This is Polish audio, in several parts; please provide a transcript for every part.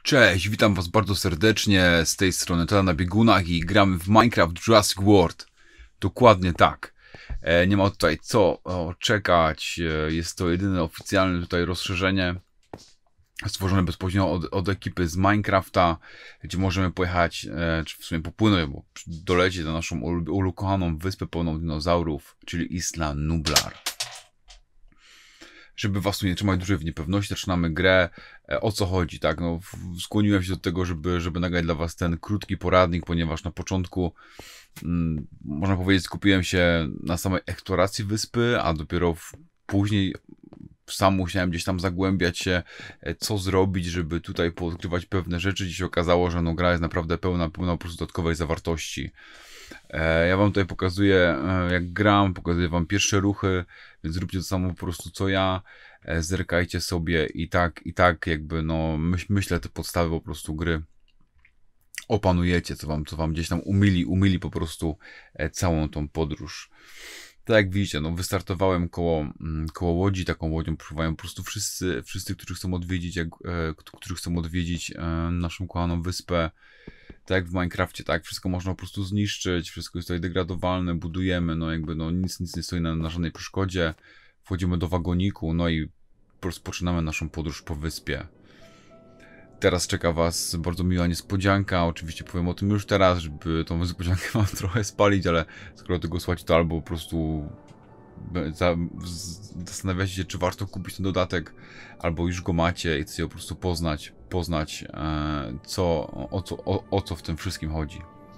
Cześć, witam was bardzo serdecznie, z tej strony Tata na biegunach i gramy w Minecraft Jurassic World. Dokładnie tak. Nie ma tutaj co czekać, jest to jedyne oficjalne tutaj rozszerzenie stworzone bezpośrednio od ekipy z Minecrafta, gdzie możemy pojechać, czy w sumie popłynąć, bo dolecieć na naszą ukochaną wyspę pełną dinozaurów, czyli Isla Nublar. Żeby was tu nie trzymać dłużej w niepewności, zaczynamy grę. O co chodzi, tak? No, skłoniłem się do tego, żeby nagrać dla was ten krótki poradnik, ponieważ na początku, można powiedzieć, skupiłem się na samej eksploracji wyspy, a dopiero później sam musiałem gdzieś tam zagłębiać się, co zrobić, żeby tutaj poodkrywać pewne rzeczy. Dziś się okazało, że no, gra jest naprawdę pełna po prostu dodatkowej zawartości. Ja wam tutaj pokazuję, jak gram, pokazuję wam pierwsze ruchy, więc zróbcie to samo po prostu co ja, zerkajcie sobie i tak jakby no myślę te podstawy po prostu gry opanujecie, co wam gdzieś tam umili po prostu całą tą podróż. Tak jak widzicie, no wystartowałem koło łodzi, taką łodzią pływają po prostu wszyscy, którzy chcą odwiedzić naszą kochaną wyspę. Tak jak w Minecrafcie, tak, wszystko można po prostu zniszczyć, wszystko jest tutaj degradowalne, budujemy, no jakby no nic nie stoi na żadnej przeszkodzie. Wchodzimy do wagoniku, no i rozpoczynamy naszą podróż po wyspie. Teraz czeka was bardzo miła niespodzianka, oczywiście powiem o tym już teraz, żeby tą niespodziankę wam trochę spalić, ale skoro tego słuchacie, to albo po prostu zastanawiacie się, czy warto kupić ten dodatek, albo już go macie i chcecie po prostu poznać o co w tym wszystkim chodzi.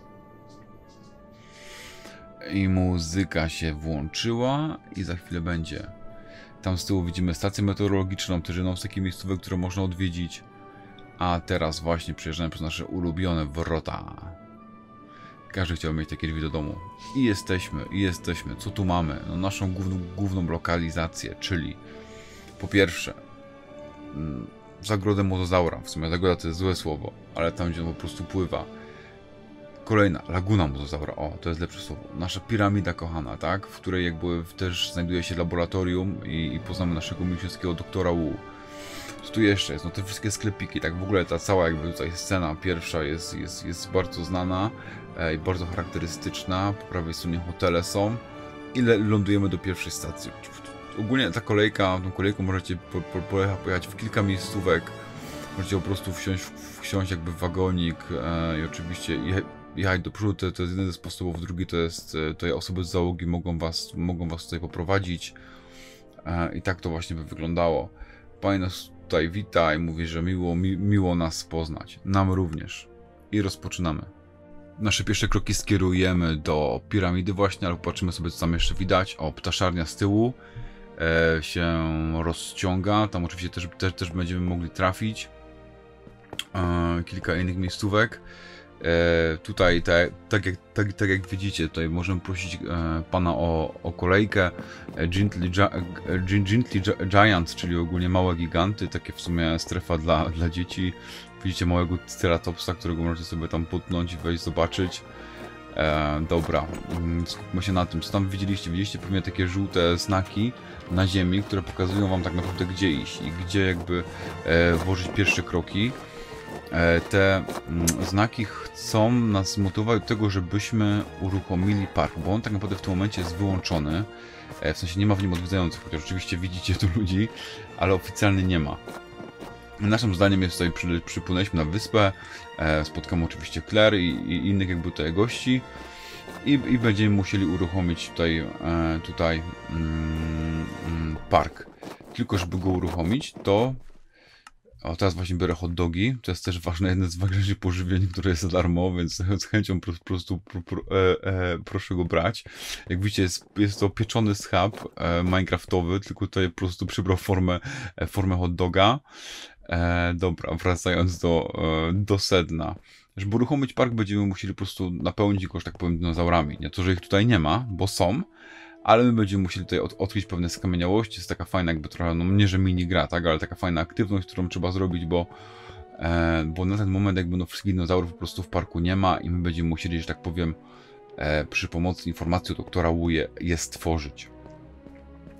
I muzyka się włączyła i za chwilę będzie. Tam z tyłu widzimy stację meteorologiczną, też jedną z takich miejscówek, które można odwiedzić. A teraz właśnie przejeżdżamy przez nasze ulubione wrota. Każdy chciał mieć takie drzwi do domu. I jesteśmy. Co tu mamy? No, naszą główną lokalizację, czyli po pierwsze zagrodę mozozaura. W sumie zagroda to jest złe słowo, ale tam gdzie on po prostu pływa. Kolejna, laguna mozozaura. O, to jest lepsze słowo. Nasza piramida kochana, tak? W której jakby też znajduje się laboratorium i poznamy naszego miłosierskiego doktora Wu. Co tu jeszcze jest? No te wszystkie sklepiki, tak w ogóle ta cała jakby tutaj scena pierwsza jest bardzo znana i bardzo charakterystyczna. Po prawej stronie hotele są i lądujemy do pierwszej stacji. Ogólnie tą kolejką możecie pojechać w kilka miejscówek. Możecie po prostu wsiąść jakby w wagonik i oczywiście jechać do przodu. To jest jeden ze sposobów, drugi to jest tutaj osoby z załogi mogą was tutaj poprowadzić i tak to właśnie by wyglądało. Pani nas tutaj wita i mówi, że miło nas poznać. Nam również. I rozpoczynamy. Nasze pierwsze kroki skierujemy do piramidy właśnie, ale popatrzymy sobie, co tam jeszcze widać. O, ptaszarnia z tyłu się rozciąga. Tam oczywiście też będziemy mogli trafić. Kilka innych miejscówek. Tutaj, tak jak widzicie, tutaj możemy prosić pana o kolejkę. Gently Giants, czyli ogólnie małe giganty, takie w sumie strefa dla dzieci. Widzicie małego Triceratopsa, którego możecie sobie tam potknąć i wejść zobaczyć. Dobra, skupmy się na tym, co tam widzieliście. Widzieliście pewnie takie żółte znaki na ziemi, które pokazują wam tak naprawdę, gdzie iść i gdzie jakby włożyć pierwsze kroki. Te znaki chcą nas zmotywować do tego, żebyśmy uruchomili park, bo on tak naprawdę w tym momencie jest wyłączony. W sensie nie ma w nim odwiedzających, chociaż oczywiście widzicie tu ludzi, ale oficjalnie nie ma. Naszym zdaniem jest tutaj, przypłynęliśmy na wyspę, spotkamy oczywiście Claire i innych jakby tutaj gości i będziemy musieli uruchomić tutaj park. Tylko żeby go uruchomić, to o, teraz właśnie biorę hot dogi. To jest też ważne, jedno z ważniejszych pożywień, które jest za darmo, więc z chęcią po prostu proszę go brać. Jak widzicie, jest to pieczony schab minecraftowy, tylko tutaj po prostu przybrał formę hot doga. Dobra, wracając do sedna. Żeby uruchomić park, będziemy musieli po prostu napełnić go, że tak powiem, dinozaurami. Nie to, że ich tutaj nie ma, bo są, ale my będziemy musieli tutaj odkryć pewne skamieniałości. Jest taka fajna jakby trochę, no nie że mini gra, tak, ale taka fajna aktywność, którą trzeba zrobić, bo na ten moment jakby no wszystkich dinozaurów po prostu w parku nie ma i my będziemy musieli, że tak powiem, przy pomocy informacji od doktora Wu je stworzyć.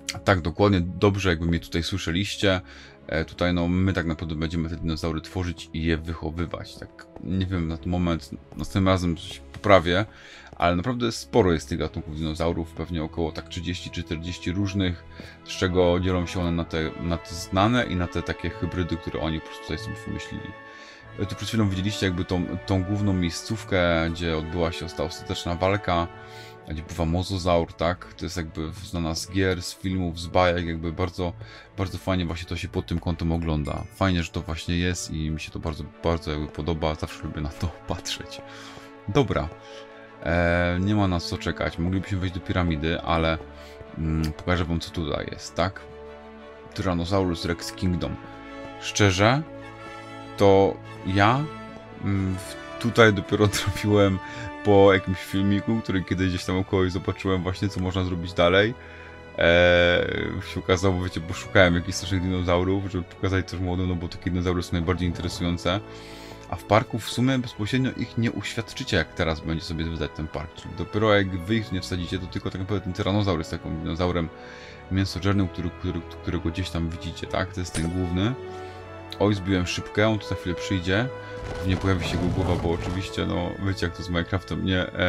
Tak, dokładnie, dobrze jakby mnie tutaj słyszeliście. Tutaj no my tak naprawdę będziemy te dinozaury tworzyć i je wychowywać. Tak, nie wiem, na ten moment, następnym razem coś poprawię, ale naprawdę sporo jest tych gatunków dinozaurów, pewnie około tak 30-40 różnych, z czego dzielą się one na te znane i na te takie hybrydy, które oni po prostu tutaj sobie wymyślili. Tu przed chwilą widzieliście jakby tą główną miejscówkę, gdzie odbyła się ta ostateczna walka, gdzie pływa mozozaur, tak? To jest jakby znana z gier, z filmów, z bajek, jakby bardzo, bardzo fajnie właśnie to się pod tym kątem ogląda. Fajnie, że to właśnie jest i mi się to bardzo, bardzo jakby podoba, zawsze lubię na to patrzeć. Dobra, nie ma nas co czekać, moglibyśmy wejść do piramidy, ale pokażę wam co tutaj jest, tak? Tyrannosaurus Rex Kingdom. Szczerze, to ja tutaj dopiero trafiłem po jakimś filmiku, który kiedyś gdzieś tam około zobaczyłem właśnie, co można zrobić dalej. Się okazało, wiecie, bo szukałem jakichś strasznych dinozaurów, żeby pokazać też młodym, no bo takie dinozaury są najbardziej interesujące. A w parku w sumie bezpośrednio ich nie uświadczycie, jak teraz będzie sobie zwiedzać ten park. Czyli dopiero jak wy ich nie wsadzicie, to tylko tak naprawdę ten tyranozaur jest takim dinozaurem mięsożernym, którego gdzieś tam widzicie, tak? To jest ten główny. Oj, zbiłem szybkę, on tu za chwilę przyjdzie. Nie pojawi się jego głowa, bo oczywiście, no wiecie jak to z Minecraftem,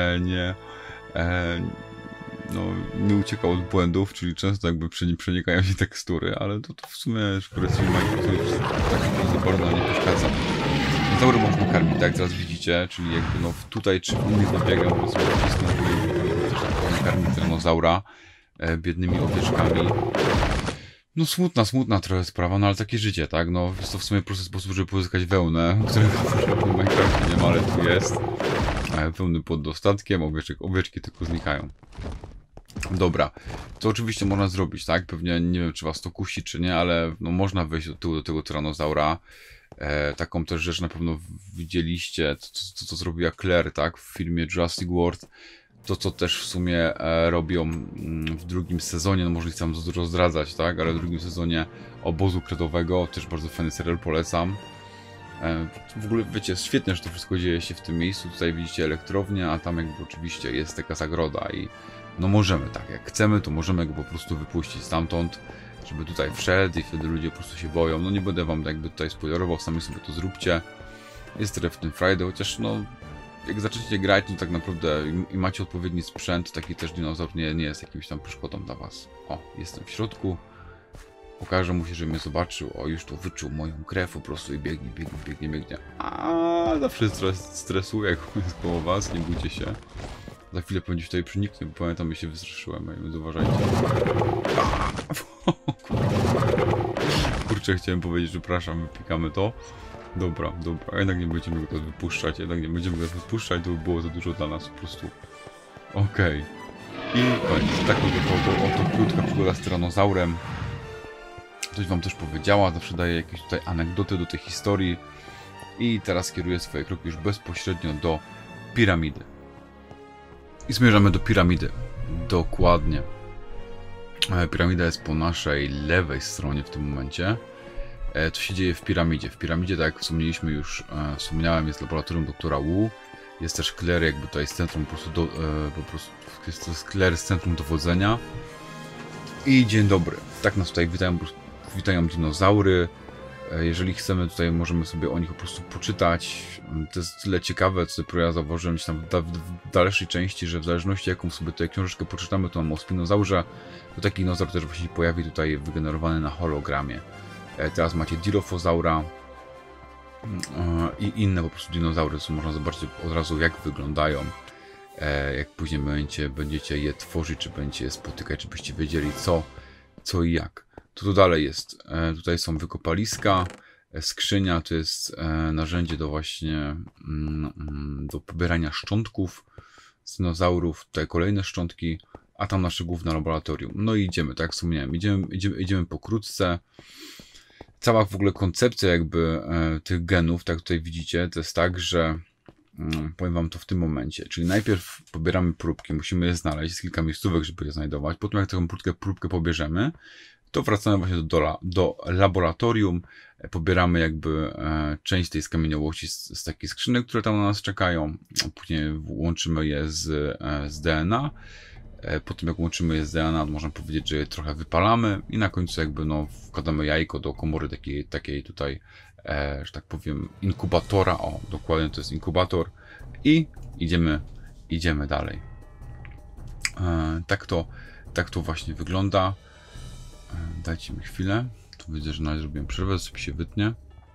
nie uciekał od błędów, czyli często jakby przenikają się tekstury, ale to w sumie szkoda Minecraft tak za bardzo nie przeszkadza. Dinozaury można karmić, tak jak teraz widzicie, czyli jakby no tutaj czy w innych dobiegach po prostu wcisnąć i karmić dinozaura biednymi owieczkami. No smutna trochę sprawa, no ale takie życie, tak? No jest to w sumie prosty sposób, żeby pozyskać wełnę, którego w Minecrafcie nie ma, ale tu jest. Wełny pod dostatkiem, owieczki tylko znikają. Dobra, to oczywiście można zrobić, tak? Pewnie nie wiem, czy was to kusi, czy nie, ale no, można wejść do tego tyranozaura. Taką też rzecz na pewno widzieliście, co zrobiła Claire, tak? W filmie Jurassic World. To, co też w sumie robią w drugim sezonie, no może nie chcę za dużo zdradzać, tak? Ale w drugim sezonie Obozu Kredowego, też bardzo fajny serial, polecam. W ogóle wiecie, świetnie, że to wszystko dzieje się w tym miejscu. Tutaj widzicie elektrownię, a tam jakby oczywiście jest taka zagroda i no możemy, tak jak chcemy, to możemy go po prostu wypuścić stamtąd, żeby tutaj wszedł i wtedy ludzie po prostu się boją. No nie będę wam jakby tutaj spoilerował, sami sobie to zróbcie. Jest tyle w tym Friday, chociaż no jak zaczniecie grać, to tak naprawdę i macie odpowiedni sprzęt, taki też dinozaur nie jest jakimś tam przeszkodą dla was. O, jestem w środku. Pokażę mu się, że mnie zobaczył. O, już to wyczuł moją krew po prostu i biegnie. A zawsze stresuje, jak jest koło was, nie bójcie się. Za chwilę pewnie tutaj przeniknie, bo pamiętam, że się wystraszyłem, więc uważajcie. Kurczę, chciałem powiedzieć, że przepraszam, wypikamy to. Dobra, jednak nie będziemy go wypuszczać, to by było za dużo dla nas po prostu. Okej. I koniec. Tak oto krótka przygoda z tyranozaurem. Coś wam też powiedziała, zawsze daję jakieś tutaj anegdoty do tej historii. I teraz kieruję swoje kroki już bezpośrednio do piramidy. I zmierzamy do piramidy. Dokładnie. Piramida jest po naszej lewej stronie w tym momencie. Co się dzieje w piramidzie? W piramidzie, tak jak wspomniałem, jest laboratorium doktora Wu. Jest też Claire, jakby tutaj z centrum jest to Claire z centrum dowodzenia. I dzień dobry. Tak nas tutaj witają dinozaury. Jeżeli chcemy, tutaj możemy sobie o nich po prostu poczytać. To jest tyle ciekawe, co ja zauważyłem tam w dalszej części, że w zależności jaką sobie tutaj książeczkę poczytamy, to mam o spinozaurze, to taki dinozaur też właśnie pojawi tutaj wygenerowany na hologramie. Teraz macie Dilophosaura i inne po prostu dinozaury, co można zobaczyć od razu jak wyglądają. Jak później będziecie je tworzyć, czy będziecie je spotykać, czy byście wiedzieli co i jak. Tu dalej jest, tutaj są wykopaliska, skrzynia to jest narzędzie do właśnie do pobierania szczątków z dinozaurów, tutaj kolejne szczątki, a tam nasze główne laboratorium. No i idziemy, tak jak wspomniałem, idziemy pokrótce. Cała w ogóle koncepcja jakby tych genów, tak jak tutaj widzicie, to jest tak, że powiem wam to w tym momencie, czyli najpierw pobieramy próbki, musimy je znaleźć, jest kilka miejscówek, żeby je znajdować, potem jak taką próbkę pobierzemy, to wracamy właśnie do laboratorium, pobieramy jakby część tej skamieniałości z takich skrzynek, które tam na nas czekają, później łączymy je z DNA Po tym jak łączymy je z DNA, można powiedzieć, że je trochę wypalamy i na końcu jakby no wkładamy jajko do komory takiej tutaj, że tak powiem, inkubatora. O, dokładnie to jest inkubator i idziemy dalej. Tak to właśnie wygląda. Dajcie mi chwilę. Tu widzę, że nawet zrobiłem przerwę, sobie się wytnie.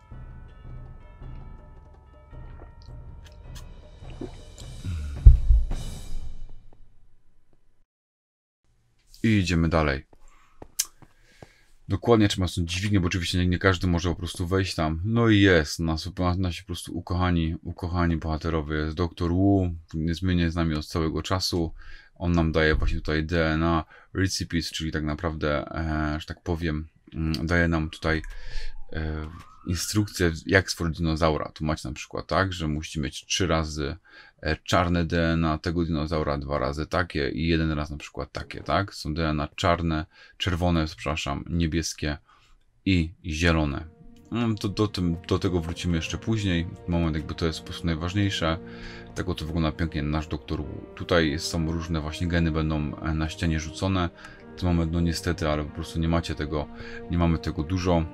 I idziemy dalej. Dokładnie trzeba są dźwignię, bo oczywiście nie każdy może po prostu wejść tam. No i jest, nasi po prostu ukochani bohaterowie. Jest Dr. Wu, niezmiennie z nami od całego czasu. On nam daje właśnie tutaj DNA recipes, czyli tak naprawdę, że tak powiem, daje nam tutaj instrukcję, jak stworzyć dinozaura. Tu macie na przykład tak, że musicie mieć 3 razy czarne DNA tego dinozaura, 2 razy takie i 1 raz na przykład takie, tak? Są DNA czerwone, przepraszam, niebieskie i zielone. Do tego wrócimy jeszcze później. Moment jakby to jest po prostu najważniejsze. Tak oto wygląda pięknie nasz doktor. Tutaj są różne właśnie geny, będą na ścianie rzucone. W tym moment no niestety, ale po prostu nie mamy tego dużo.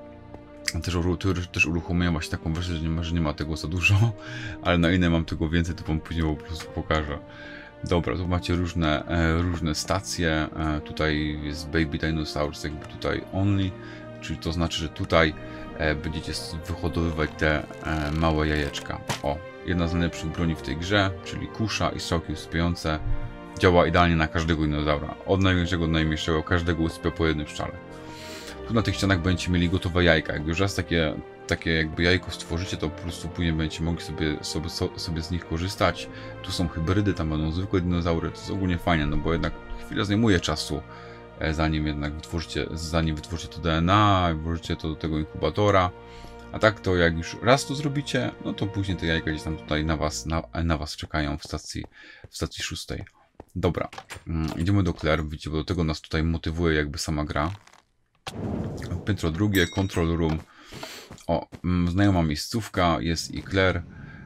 Też uruchomiłem właśnie taką wersję, że nie ma tego za dużo, ale na inne mam tego więcej, to wam później po prostu pokażę. Dobra, tu macie różne stacje. Tutaj jest Baby Dinosaurs, jakby tutaj only, czyli to znaczy, że tutaj będziecie wyhodowywać te małe jajeczka. O, jedna z najlepszych broni w tej grze, czyli kusza i strzałki usypiające, działa idealnie na każdego dinozaura. Od największego do najmniejszego, każdego usypia po jednym strzale. Tu na tych ścianach będziecie mieli gotowe jajka. Jak już raz takie jakby jajko stworzycie, to po prostu później będziecie mogli sobie z nich korzystać. Tu są hybrydy, tam będą zwykłe dinozaury. To jest ogólnie fajne, no bo jednak chwilę zajmuje czasu, zanim wytworzycie to DNA, włożycie to do tego inkubatora. A tak to jak już raz to zrobicie, no to później te jajka gdzieś tam tutaj na was czekają w stacji 6. Dobra, idziemy do Claire. Widzicie, bo do tego nas tutaj motywuje jakby sama gra. Piętro drugie, control room. O, znajoma miejscówka, jest i Claire.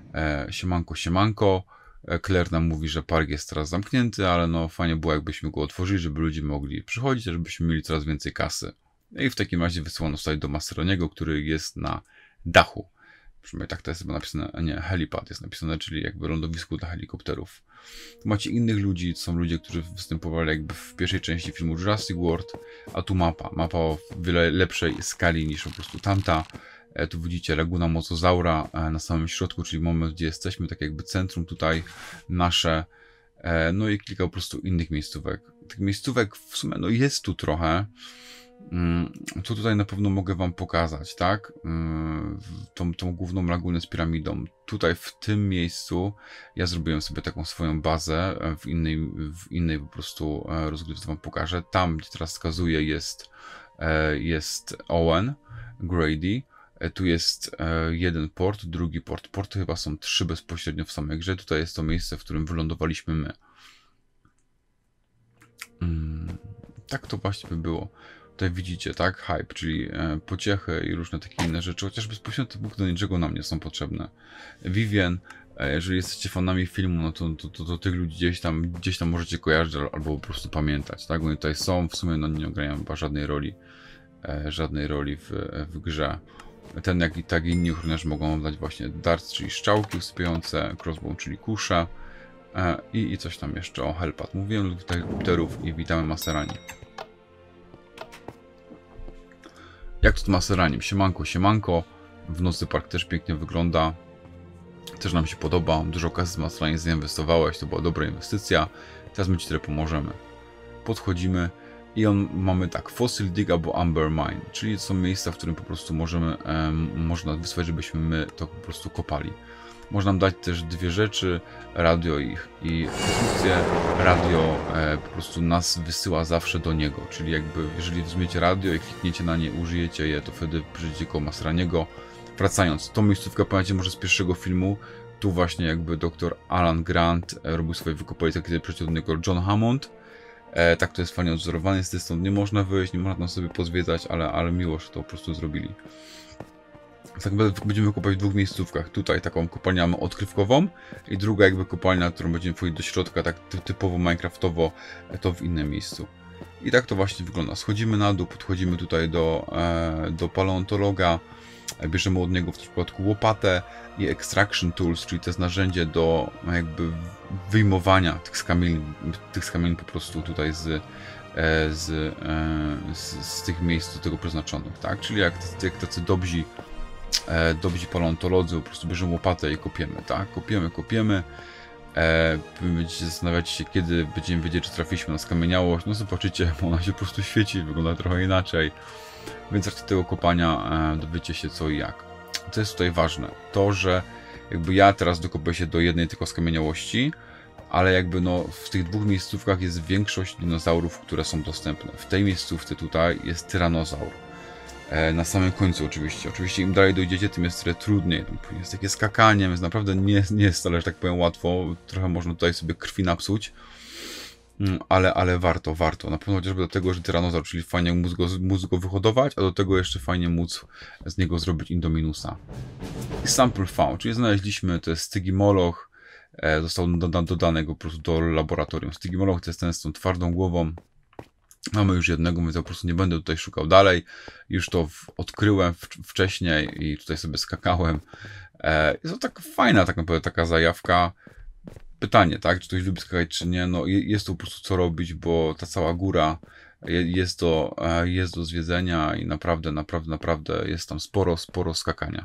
Siemanko. Claire nam mówi, że park jest teraz zamknięty, ale no fajnie było jakbyśmy go otworzyli, żeby ludzie mogli przychodzić, żebyśmy mieli coraz więcej kasy. I w takim razie wysyłano tutaj do Maseroniego, który jest na dachu. Przynajmniej tak to jest chyba napisane, nie, helipad jest napisane, czyli jakby lądowisku dla helikopterów. Tu macie innych ludzi, to są ludzie, którzy występowali jakby w pierwszej części filmu Jurassic World, a tu mapa o wiele lepszej skali niż po prostu tamta. Tu widzicie Laguna Mosasaura na samym środku, czyli moment, gdzie jesteśmy, tak jakby centrum tutaj nasze, no i kilka po prostu innych miejscówek. Tych miejscówek w sumie no jest tu trochę. To tutaj na pewno mogę wam pokazać, tak? Tą główną lagunę z piramidą. Tutaj w tym miejscu ja zrobiłem sobie taką swoją bazę, w innej po prostu rozgrywce wam pokażę. Tam, gdzie teraz wskazuję, jest Owen Grady. Tu jest jeden port, drugi port. Porty chyba są 3 bezpośrednio w samej grze. Tutaj jest to miejsce, w którym wylądowaliśmy my. Tak to właśnie by było. Tutaj widzicie, tak? Hype, czyli pociechy i różne takie inne rzeczy, chociaż bezpośrednio te buki do niczego nam nie są potrzebne. Vivien, jeżeli jesteście fanami filmu, no to tych ludzi gdzieś tam możecie kojarzyć albo po prostu pamiętać, tak? Oni tutaj są, w sumie no, nie grają chyba żadnej roli w grze. Ten jak i tak inni ochroniarze mogą dać właśnie darts, czyli strzałki usypiające, crossbow, czyli kusze i coś tam jeszcze o helipad. Mówiłem do helikopterów i witamy Maserani. Jak to z Maseraniem? Siemanko. W nocy park też pięknie wygląda. Też nam się podoba. Dużo kasy z Maseraniem zainwestowałeś. To była dobra inwestycja. Teraz my ci tyle pomożemy. Podchodzimy i mamy tak. Fossil Dig albo Amber Mine. Czyli to są miejsca, w którym po prostu można wysłać, żebyśmy my to po prostu kopali. Można nam dać też 2 rzeczy, radio i konstrukcję. Radio po prostu nas wysyła zawsze do niego, czyli jakby jeżeli weźmiecie radio i klikniecie na nie, użyjecie je, to wtedy przyjdziecie koło Maseraniego. Wracając, tą miejscówkę pamiętacie może z pierwszego filmu, tu właśnie jakby dr Alan Grant robił swoje wykopaliska, kiedy przyszedł do niego John Hammond. Tak to jest fajnie odzorowane, niestety stąd nie można wyjść, nie można tam sobie pozwiedzać, ale miło, że to po prostu zrobili. Tak będziemy kopać w dwóch miejscówkach. Tutaj taką kopalnię odkrywkową i druga jakby kopalnia, którą będziemy wchodzić do środka, tak typowo minecraftowo, to w innym miejscu. I tak to właśnie wygląda. Schodzimy na dół, podchodzimy tutaj do paleontologa, bierzemy od niego w tym przypadku łopatę i extraction tools, czyli to jest narzędzie do jakby wyjmowania tych skamielin po prostu tutaj z tych miejsc do tego przeznaczonych, tak? Czyli jak tacy dobrzy paleontolodzy, po prostu bierzemy łopatę i kopiemy, tak? Kopiemy. Będziecie zastanawiać się, kiedy będziemy wiedzieć, czy trafiliśmy na skamieniałość. No zobaczycie, ona się po prostu świeci, wygląda trochę inaczej. Więc w trakcie tego kopania dowiecie się co i jak. Co jest tutaj ważne? To, że jakby ja teraz dokopię się do jednej tylko skamieniałości, ale jakby no w tych dwóch miejscówkach jest większość dinozaurów, które są dostępne. W tej miejscówce tutaj jest tyranozaur. Na samym końcu oczywiście. Oczywiście im dalej dojdziecie, tym jest trochę trudniej. Jest takie skakanie, więc naprawdę nie jest wcale, że tak powiem, łatwo. Trochę można tutaj sobie krwi napsuć. Ale warto. Na pewno chociażby do tego, że tyranozaur, czyli fajnie móc go wyhodować, a do tego jeszcze fajnie móc z niego zrobić Indominusa. I sample found, czyli znaleźliśmy, to jest Stygimoloch, został dodany go po prostu do laboratorium. Stygimoloch to jest ten z tą twardą głową. Mamy już jednego, więc ja po prostu nie będę tutaj szukał dalej. Już to odkryłem wcześniej i tutaj sobie skakałem. Jest to tak fajna tak naprawdę taka zajawka. Pytanie, tak, czy ktoś lubi skakać, czy nie, no jest to po prostu co robić, bo ta cała góra jest do zwiedzenia i naprawdę jest tam sporo skakania.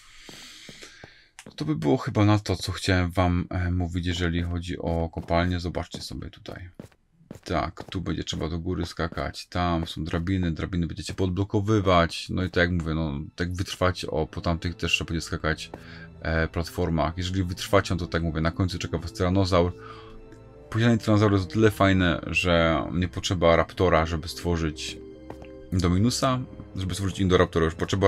To by było chyba na to, co chciałem wam mówić, jeżeli chodzi o kopalnię. Zobaczcie sobie tutaj. Tak, tu będzie trzeba do góry skakać, tam są drabiny będziecie podblokowywać, no i tak jak mówię, no tak wytrwacie, po tamtych też trzeba będzie skakać platformach. Jeżeli wytrwacie, no to tak mówię, na końcu czeka was tyranozaur. Poziomie tyranozaury jest o tyle fajne, że nie potrzeba raptora, żeby stworzyć Indominusa, żeby stworzyć Indoraptora. Już potrzeba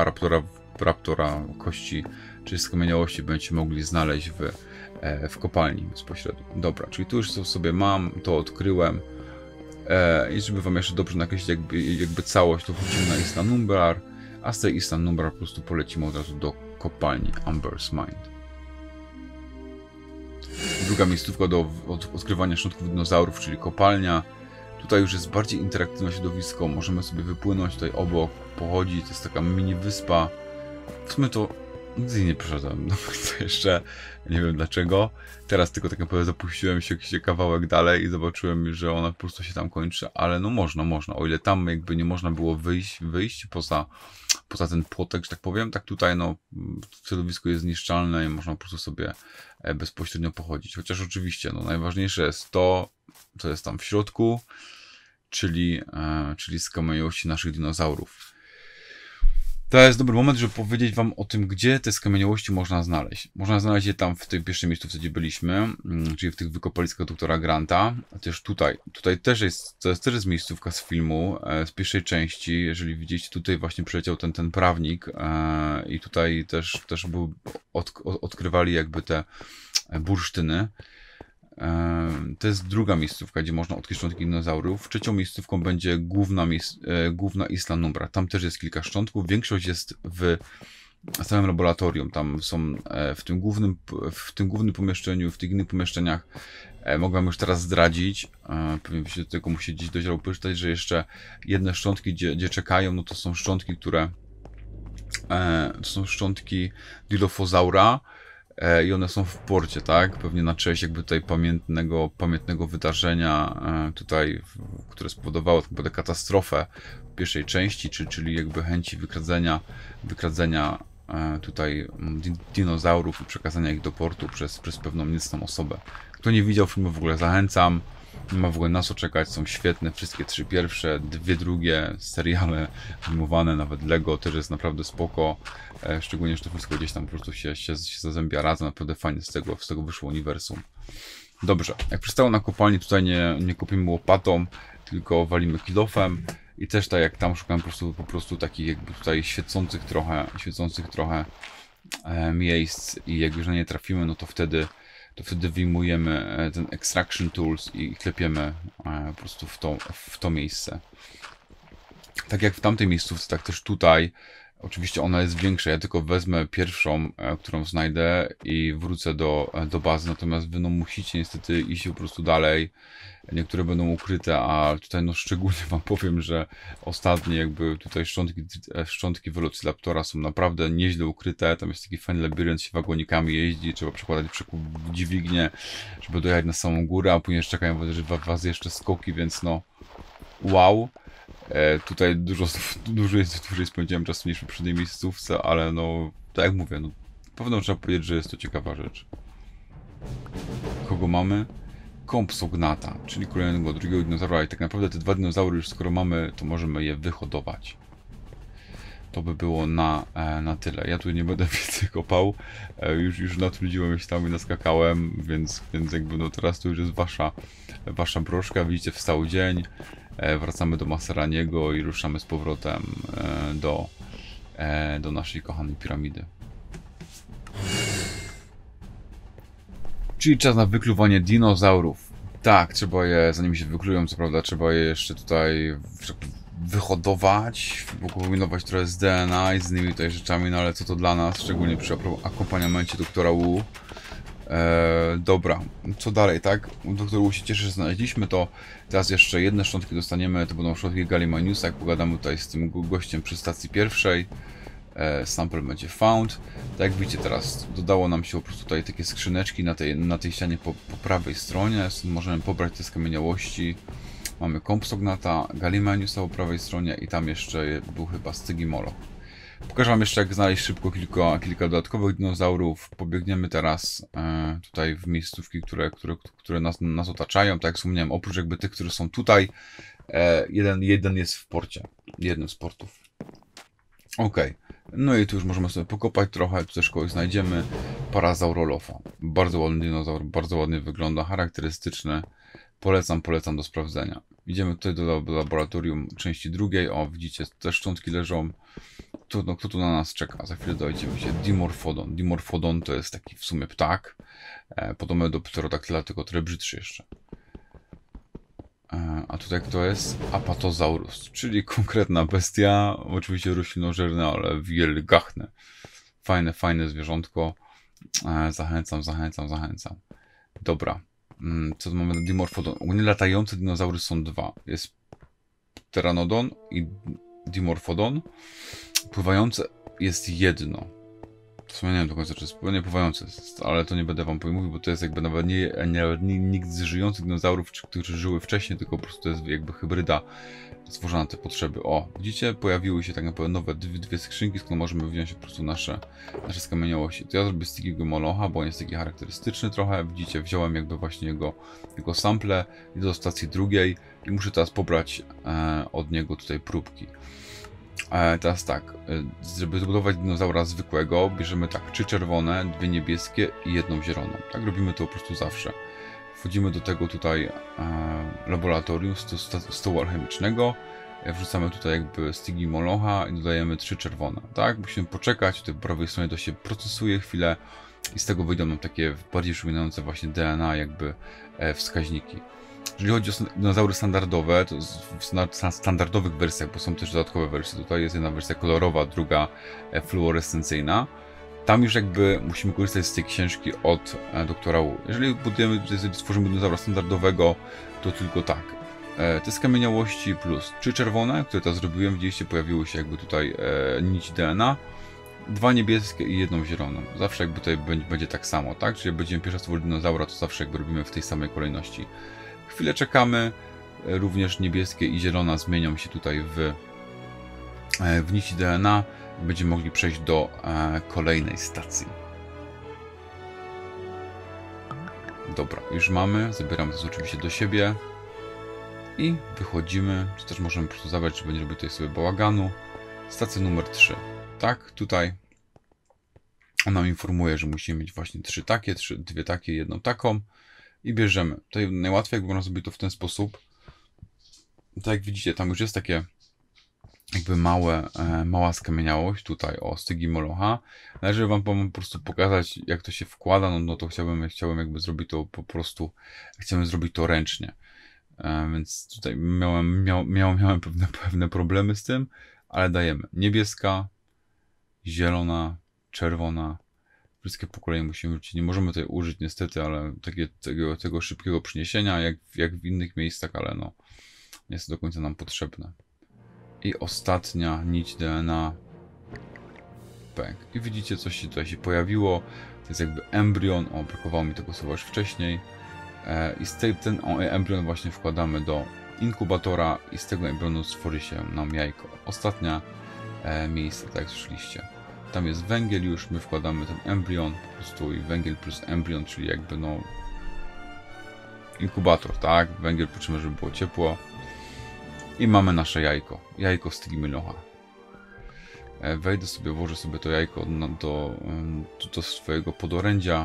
raptora kości czy skamieniałości będziecie mogli znaleźć w kopalni bezpośrednio. Dobra, czyli tu już sobie mam, to odkryłem. I żeby wam jeszcze dobrze nakreślić jakby całość, to wrócimy na Isla Numbar, a z tej Isla Numbar po prostu polecimy od razu do kopalni Umber's Mine. Druga miejscówka do odkrywania szczątków dinozaurów, czyli kopalnia. Tutaj już jest bardziej interaktywne środowisko, możemy sobie wypłynąć tutaj obok, pochodzić, to jest taka mini wyspa. W sumie to nigdy nie przeszedłem, no to jeszcze nie wiem dlaczego. Teraz tylko tak naprawdę zapuściłem się kawałek dalej i zobaczyłem, że ona po prostu się tam kończy, ale no można. O ile tam jakby nie można było wyjść poza ten płotek, że tak powiem, tak tutaj no środowisko jest zniszczalne i można po prostu sobie bezpośrednio pochodzić. Chociaż oczywiście no najważniejsze jest to, co jest tam w środku, czyli skamieniałości naszych dinozaurów. To jest dobry moment, żeby powiedzieć wam o tym, gdzie te skamieniałości można znaleźć. Można znaleźć je tam w tej pierwszej miejscówce, gdzie byliśmy, czyli w tych wykopaliskach doktora Granta. A też tutaj. Tutaj też jest miejscówka z filmu, z pierwszej części. Jeżeli widzicie, tutaj właśnie przyleciał ten prawnik i tutaj też odkrywali jakby te bursztyny. To jest druga miejscówka, gdzie można odkryć szczątki dinozaurów. Trzecią miejscówką będzie główna Isla Numbar. Tam też jest kilka szczątków. Większość jest w samym laboratorium. Tam są w tym głównym pomieszczeniu, w tych innych pomieszczeniach. Mogę wam już teraz zdradzić. Pewnie się tylko musicie gdzieś dojść albo przeczytać, że jeszcze jedne szczątki, gdzie czekają, no to są szczątki, to są szczątki Dilophosaura. I one są w porcie, tak? Pewnie na cześć jakby tutaj pamiętnego wydarzenia tutaj, które spowodowało tak naprawdę katastrofę w pierwszej części, czyli jakby chęci wykradzenia tutaj dinozaurów i przekazania ich do portu przez pewną niecną osobę. Kto nie widział filmu, w ogóle zachęcam. Nie ma w ogóle na co czekać, są świetne, wszystkie trzy pierwsze, dwie drugie, seriale filmowane, nawet Lego też jest naprawdę spoko, szczególnie, że to wszystko gdzieś tam po prostu się zazębia razem, naprawdę fajnie z tego wyszło uniwersum. Dobrze, jak przystało na kopalni, tutaj nie kopimy łopatą, tylko walimy kilofem i też tak jak tam szukałem po prostu takich jakby tutaj świecących trochę miejsc i jak już na nie trafimy, no to wtedy wyjmujemy ten extraction tools i klepiemy po prostu w to miejsce. Tak jak w tamtej miejscówce, tak też tutaj Oczywiście ona jest większa, ja tylko wezmę pierwszą, którą znajdę i wrócę do bazy, natomiast wy no musicie niestety iść po prostu dalej. Niektóre będą ukryte, a tutaj no szczególnie wam powiem, że ostatnie jakby tutaj szczątki Velociraptora są naprawdę nieźle ukryte. Tam jest taki fajny labirynt, się wagonikami jeździ, trzeba przekładać dźwignię, żeby dojechać na samą górę, a później czekają was jeszcze skoki, więc no wow. Tutaj dłużej spędziłem czasu niż w poprzedniej miejscówce, ale no, tak jak mówię, no, pewno trzeba powiedzieć, że jest to ciekawa rzecz. Kogo mamy? Compsognatha, czyli kolejnego drugiego dinozaura i tak naprawdę te dwa dinozaury już skoro mamy, to możemy je wyhodować. To by było na tyle. Ja tu nie będę więcej kopał. Już natrudziłem się tam i naskakałem, więc jakby no teraz to już jest wasza broszka. Widzicie, wstał dzień. Wracamy do Masraniego i ruszamy z powrotem do naszej kochanej piramidy. Czyli czas na wykluwanie dinozaurów. Tak, trzeba je, zanim się wyklują, co prawda, trzeba je jeszcze tutaj wyhodować, pokombinować trochę z DNA i z innymi tutaj rzeczami, no ale co to dla nas, szczególnie przy akompaniamencie doktora Wu. Dobra, co dalej, tak? Doktor Wu się cieszy, że znaleźliśmy to. Teraz jeszcze jedne szczątki dostaniemy, to będą szczątki Gallimimusa, jak pogadamy tutaj z tym gościem przy stacji pierwszej. Sample będzie found. Tak jak widzicie, teraz dodało nam się po prostu tutaj takie skrzyneczki na tej ścianie po prawej stronie. Możemy pobrać te skamieniałości. Mamy Compsognatha, Gallimimusa po prawej stronie i tam jeszcze był chyba Stygimoloch. Pokażę wam jeszcze, jak znaleźć szybko kilka dodatkowych dinozaurów. Pobiegniemy teraz tutaj w miejscówki, które nas otaczają. Tak jak wspomniałem, oprócz jakby tych, które są tutaj, jeden jest w porcie. Jednym z portów. Okej. No i tu już możemy sobie pokopać trochę, tu też kogoś znajdziemy. Parasaurolofa. Bardzo ładny dinozaur, bardzo ładnie wygląda, charakterystyczny. Polecam do sprawdzenia. Idziemy tutaj do laboratorium części drugiej. O, widzicie, te szczątki leżą. Kto tu na nas czeka? Za chwilę dojdziemy się. Dimorphodon. Dimorphodon to jest taki w sumie ptak. Podobny do Pterodactyla, tylko trochę brzydszy jeszcze. A tutaj kto jest? Apatosaurus, czyli konkretna bestia, oczywiście roślinożerne, ale wielgachne. Fajne zwierzątko. Zachęcam. Dobra. Co tu mamy? Dimorphodon. Ogólnie latające dinozaury są dwa. Jest Pteranodon i Dimorphodon. Pływające jest jedno. W sumie nie wiem do końca, czy jest pływające, ale to nie będę wam mówił, bo to jest jakby nawet nie nikt z żyjących dinozaurów, którzy żyły wcześniej, tylko po prostu to jest jakby hybryda stworzona na te potrzeby. O, widzicie, pojawiły się tak naprawdę nowe dwie skrzynki, skąd możemy wziąć po prostu nasze skamieniałości. To ja zrobię Stygimolocha, bo on jest taki charakterystyczny trochę. Widzicie, wziąłem jakby właśnie jego sample, idę do stacji drugiej i muszę teraz pobrać od niego tutaj próbki. Teraz tak, żeby zbudować dinozaura zwykłego, bierzemy tak 3 czerwone, 2 niebieskie i 1 zieloną. Tak robimy to po prostu zawsze. Wchodzimy do tego tutaj laboratorium, stołu alchemicznego, wrzucamy tutaj jakby Stygimolocha i dodajemy 3 czerwone. Tak, musimy poczekać, tutaj po prawej stronie to się procesuje chwilę i z tego wyjdą nam takie bardziej przypominające właśnie DNA jakby wskaźniki. Jeżeli chodzi o dinozaury standardowe, to w standardowych wersjach, bo są też dodatkowe wersje, tutaj jest jedna wersja kolorowa, druga fluorescencyjna. Tam już jakby musimy korzystać z tej książki od doktora Wu. Jeżeli stworzymy dinozaura standardowego, to tylko tak. Te skamieniałości plus 3 czerwone, które teraz zrobiłem, widzieliście, pojawiły się jakby tutaj nici DNA. 2 niebieskie i 1 zieloną. Zawsze jakby tutaj będzie tak samo, tak? Czyli jak będziemy pierwszy stworzyć dinozaura, to zawsze jakby robimy w tej samej kolejności. Chwilę czekamy, również niebieskie i zielona zmienią się tutaj w nici DNA. Będziemy mogli przejść do kolejnej stacji. Dobra, już mamy, zabieramy to oczywiście do siebie i wychodzimy, czy też możemy po prostu zabrać, żeby nie robić tutaj sobie bałaganu. Stacja numer 3. Tak, tutaj on nam informuje, że musimy mieć właśnie 3 takie, 2 takie, 1 taką. I bierzemy. Tutaj najłatwiej jakby można zrobić to w ten sposób. Tak jak widzicie, tam już jest takie jakby mała skamieniałość tutaj o Stygimolocha. Ale żeby wam po prostu pokazać, jak to się wkłada, no to chciałem jakby zrobić to po prostu, chciałem zrobić to ręcznie. Więc tutaj miałem pewne problemy z tym, ale dajemy niebieska, zielona, czerwona. Wszystkie po kolei musimy wrócić. Nie możemy tutaj użyć niestety, ale tego szybkiego przyniesienia, jak w innych miejscach, ale no, nie jest to do końca nam potrzebne. I ostatnia nić DNA. Pęk. I widzicie, coś się tutaj się pojawiło. To jest jakby embrion. O, brakowało mi tego słowa już wcześniej. I ten embrion właśnie wkładamy do inkubatora i z tego embrionu stworzy się nam jajko. Ostatnia miejsce, tak jak słyszeliście. Tam jest węgiel już, my wkładamy ten embrion, po prostu i węgiel plus embrion, czyli jakby no inkubator, tak? Węgiel potrzebujemy, żeby było ciepło. I mamy nasze jajko. Jajko Stygimolocha. Wejdę sobie, włożę sobie to jajko do swojego podorędzia.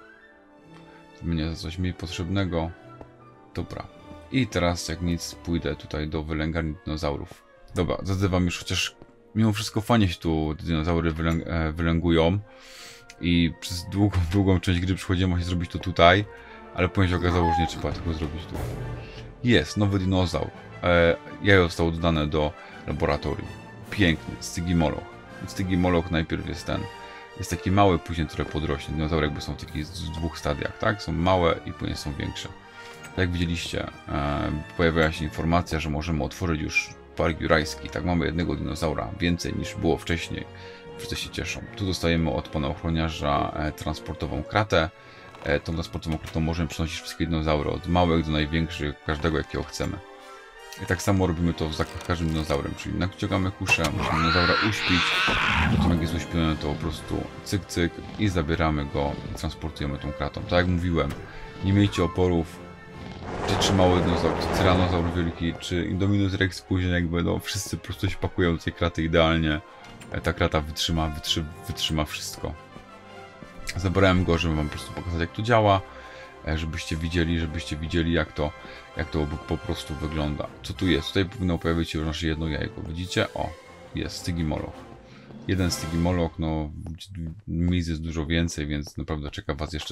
Mnie coś mniej potrzebnego. Dobra. I teraz jak nic pójdę tutaj do wylęgarni dinozaurów. Dobra, zadzywam już, chociaż mimo wszystko fajnie się tu dinozaury wylęgują. I przez długą część gry przychodziłem właśnie zrobić to tutaj. Ale później się okazało, że nie trzeba tego zrobić tu. Jest, nowy dinozaur. Jajo zostało dodane do laboratorium. Piękny, Stygimoloch. Stygimoloch najpierw jest ten. Jest taki mały, później trochę podrośnie. Dinozaury jakby są w takich dwóch stadiach, tak? Są małe i później są większe. Tak jak widzieliście, pojawiła się informacja, że możemy otworzyć już park jurajski. Tak, mamy jednego dinozaura, więcej niż było wcześniej. Wszyscy się cieszą. Tu dostajemy od pana ochroniarza transportową kratę. Tą transportową kratą możemy przenosić wszystkie dinozaury, od małych do największych, każdego jakiego chcemy. I tak samo robimy to z każdym dinozaurem, czyli naciągamy kuszę, musimy dinozaura uśpić, potem jak jest uśpiony, to po prostu cyk cyk i zabieramy go i transportujemy tą kratą. Tak jak mówiłem, nie miejcie oporów, czy trzymały dinozaur, czy tyranozaur wielki, czy Indominus Rex później jakby, no wszyscy po prostu się pakują do tej kraty idealnie. Ta krata wytrzyma wszystko. Zabrałem go, żeby wam po prostu pokazać, jak to działa, żebyście widzieli jak to po prostu wygląda. Co tu jest? Tutaj powinno pojawić się już nasze jedno jajko. Widzicie? O, jest Stygimoloch. Jeden Stygimoloch, no miejsc jest dużo więcej, więc naprawdę czeka was jeszcze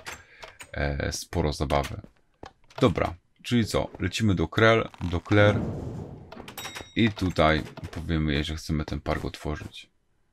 sporo zabawy. Dobra, czyli co? Lecimy do Claire i tutaj powiemy jej, że chcemy ten park otworzyć.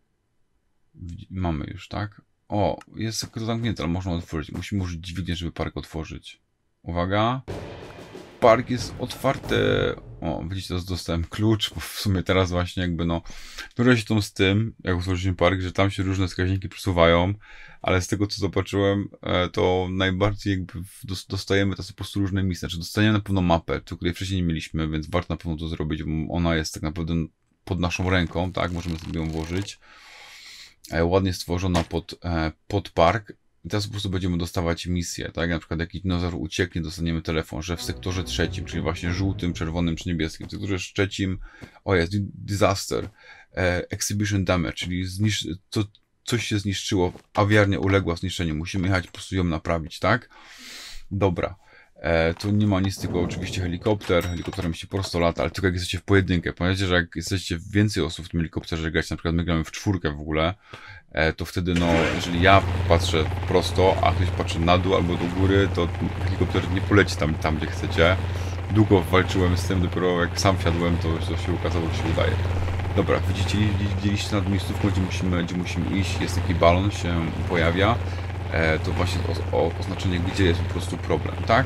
Mamy już, tak? O, jest to zamknięte, ale można otworzyć. Musimy użyć dźwignię, żeby park otworzyć. Uwaga. Park jest otwarty. O, widzicie, dostałem klucz, bo w sumie teraz właśnie jakby no... Które się tam z tym, jak otworzyliśmy park, że tam się różne wskaźniki przesuwają, ale z tego co zobaczyłem, to najbardziej jakby dostajemy teraz po prostu różne miejsca. Znaczy dostaniemy na pewno mapę, której wcześniej nie mieliśmy, więc warto na pewno to zrobić, bo ona jest tak naprawdę pod naszą ręką, tak? Możemy sobie ją włożyć. Ładnie stworzona pod park. I teraz po prostu będziemy dostawać misje, tak? Na przykład jakiś dinozaur ucieknie, dostaniemy telefon, że w sektorze trzecim, czyli właśnie żółtym, czerwonym czy niebieskim, w sektorze trzecim, o jest, disaster, exhibition damage, czyli coś się zniszczyło, awiarnia uległa zniszczeniu, musimy jechać, po prostu ją naprawić, tak? Dobra. Tu nie ma nic, tylko oczywiście helikopterem się prosto lata, ale tylko jak jesteście w pojedynkę. Pamiętajcie, że jak jesteście więcej osób w tym helikopterze grać, na przykład my gramy w czwórkę w ogóle, to wtedy no, jeżeli ja patrzę prosto, a ktoś patrzy na dół albo do góry, to helikopter nie poleci tam gdzie chcecie. Długo walczyłem z tym, dopiero jak sam wsiadłem, to się okazało, że się udaje. Dobra, widzieliście nad miejscówką, gdzie musimy iść, jest taki balon, się pojawia. To właśnie oznaczenie, gdzie jest po prostu problem, tak?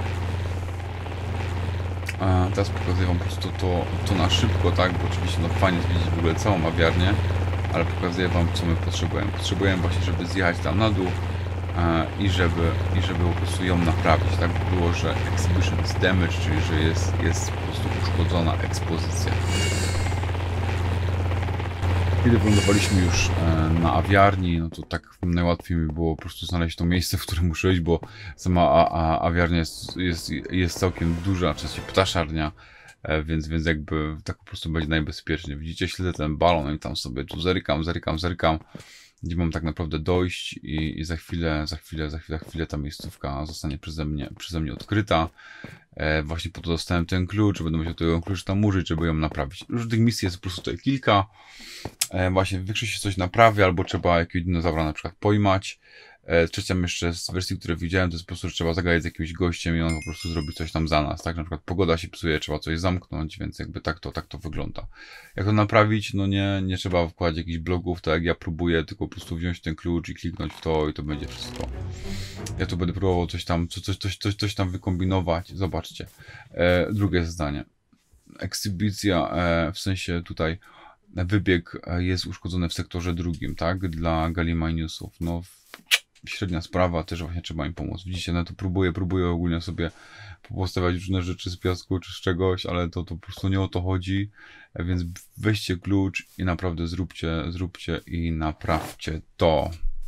Teraz pokazuję wam po prostu to na szybko, tak? Bo oczywiście no fajnie jest widzieć w ogóle całą awiarnię, ale pokazuję wam, co my potrzebujemy. Potrzebujemy właśnie, żeby zjechać tam na dół i żeby po prostu ją naprawić, tak? Było, że exhibition is damage, czyli że jest po prostu uszkodzona ekspozycja. Kiedy wylądowaliśmy już na awiarni, no to tak najłatwiej mi było po prostu znaleźć to miejsce, w którym muszę iść, bo sama awiarnia jest całkiem duża, częściej ptaszarnia, więc jakby tak po prostu będzie najbezpieczniej. Widzicie, śledzę ten balon i tam sobie tu zerkam, gdzie mam tak naprawdę dojść i za chwilę ta miejscówka zostanie przeze mnie odkryta. Właśnie po to dostałem ten klucz, będę musiał tego klucz tam użyć, żeby ją naprawić. Różnych misji jest po prostu tutaj kilka. Właśnie w większości coś naprawia, albo trzeba jakiegoś dinozaura na przykład pojmać. Trzecia jeszcze z wersji, które widziałem, to jest po prostu, że trzeba zagadać z jakimś gościem i on po prostu zrobi coś tam za nas, tak? Na przykład pogoda się psuje, trzeba coś zamknąć, więc jakby tak to wygląda. Jak to naprawić? No nie trzeba wkładać jakichś blogów, tak jak ja próbuję, tylko po prostu wziąć ten klucz i kliknąć w to i to będzie wszystko. Ja tu będę próbował coś tam wykombinować. Zobaczcie. Drugie zdanie. Ekscybicja, w sensie tutaj wybieg jest uszkodzony w sektorze drugim, tak? Dla Gallimainusów. No, średnia sprawa, też właśnie trzeba im pomóc. Widzicie, no to próbuję ogólnie sobie postawiać różne rzeczy z piasku czy z czegoś, ale to po prostu nie o to chodzi, więc weźcie klucz i naprawdę zróbcie i naprawcie to.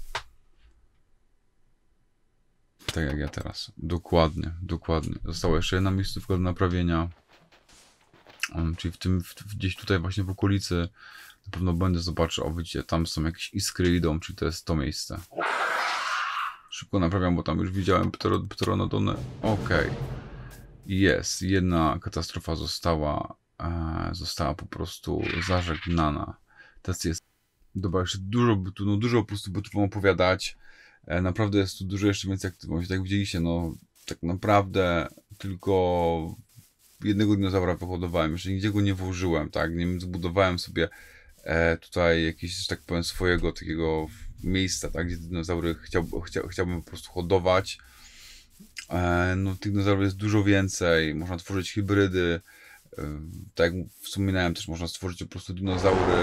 Tak jak ja teraz. Dokładnie. Została jeszcze jedna miejscówka do naprawienia. Czyli gdzieś tutaj właśnie w okolicy na pewno będę zobaczył, o widzicie, tam są jakieś iskry idą, czyli to jest to miejsce. Szybko naprawiam, bo tam już widziałem pteronodony. Okej. Jest. Jedna katastrofa została po prostu zażegnana. Teraz jest. Dobra, jeszcze dużo po prostu by tu wam opowiadać. Naprawdę jest tu dużo jeszcze więcej aktywności. Tak jak widzieliście, no tak naprawdę tylko jednego dinozaura wyhodowałem. Jeszcze nigdzie go nie włożyłem, tak? Nie zbudowałem sobie tutaj jakieś, że tak powiem, swojego takiego miejsca, tak? Gdzie dinozaury chciałbym po prostu hodować. No tych dinozaurów jest dużo więcej. Można tworzyć hybrydy. Tak jak wspominałem, też można stworzyć po prostu dinozaury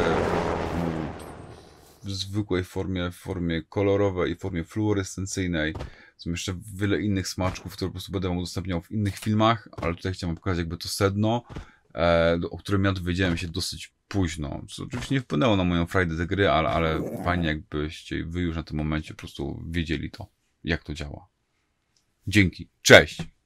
w zwykłej formie kolorowej i formie fluorescencyjnej. Są jeszcze wiele innych smaczków, które po prostu będę wam udostępniał w innych filmach, ale tutaj chciałem pokazać jakby to sedno, o którym ja dowiedziałem się dosyć późno. Co oczywiście nie wpłynęło na moją frajdę tej gry, ale fajnie jakbyście wy już na tym momencie po prostu wiedzieli to, jak to działa. Dzięki. Cześć!